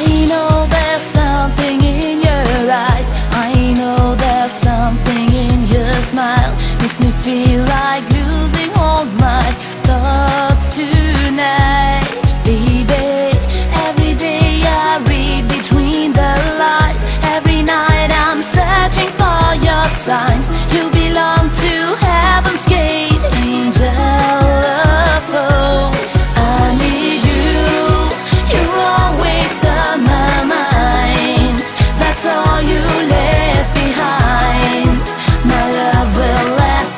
I know there's something in your eyes, I know there's something in your smile. Makes me feel like losing all my thoughts tonight. Baby, every day I read between the lines. Every night I'm searching for your signs. You belong to heaven's gate, angel of hope. I need you, you're always on my mind. That's all you left behind. My love will last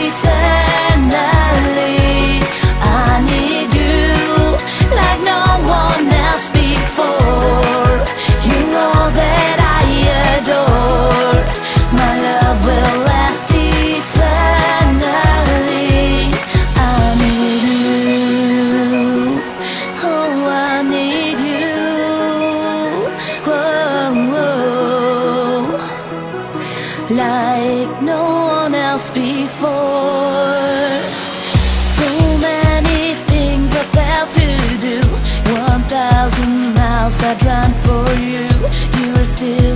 eternally. I need you like no one else before. You're all that I adore. My love will last eternally. I need you, oh I need you, oh, like no one else before. So many things I failed to do, 1,000 miles I'd run for you. You are still